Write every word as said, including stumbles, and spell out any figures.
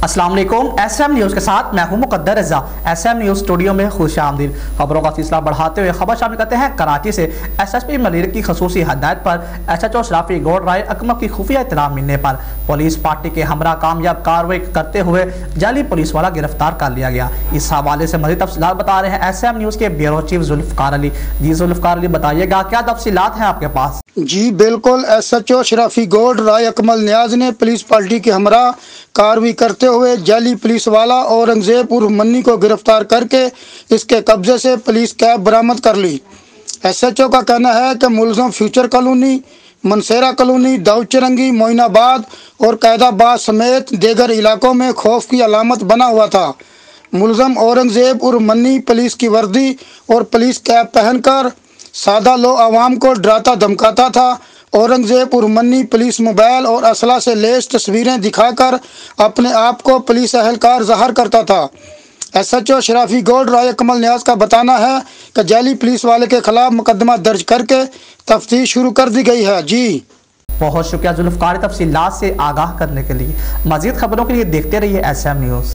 अस्सलाम वालेकुम। S M news के साथ मैं हूं Muqaddar Raza. S M news studio में खुश आमदीद। खबरों का सिलसिला बढ़ाते हुए खबर शामिल करते हैं कराची से। एस एस पी मलिक की खसूसी हदायत पर S H O Sharafi Goth Rai Akmal की खुफिया इत्तला मिलने पर पुलिस पार्टी के हमरा कामयाब कार्रवाई करते हुए जाली पुलिस वाला गिरफ्तार कर लिया गया। इस हवाले से मज़ीद तफसीलात बता रहे हैं एस एम न्यूज़ के ब्यूरो चीफ जुल्फ़िकार अली। जी जुल्फ़िकार अली, बताइएगा क्या तफसीलात हैं आपके पास? जी बिल्कुल, S H O Sharafi Goth Rai Akmal Niaz ने पुलिस पार्टी के हमरा कार्रवाई करते हुए जाली पुलिस वाला औरंगजेब उर्फ मन्नी को गिरफ्तार करके इसके कब्जे से पुलिस कैब बरामद कर ली। एस एच ओ का कहना है कि मुलजम future colony, Mansehra colony, Dawood Chowrangi, Moinabad और कैदाबाद समेत दीगर इलाकों में खौफ की अलामत बना हुआ था। मुलजम औरंगजेब उर्फ मन्नी पुलिस की वर्दी और पुलिस कैब पहनकर सादा लो आवाम को डराता धमकाता था। औरंगजेब उर्फ मन्नी पुलिस मोबाइल और असला से लेस तस्वीरें दिखाकर अपने आप को पुलिस एहलकार ज़ाहिर करता था। S H O Sharafi Goth Rai Akmal Niaz का बताना है कि जाली पुलिस वाले के खिलाफ मुकदमा दर्ज करके तफ्तीश शुरू कर दी गई है। जी बहुत शुक्रिया जुल्फ़िकार, तफसीलात से आगाह करने के लिए। मज़ीद खबरों के लिए देखते रहिए एस एम न्यूज़।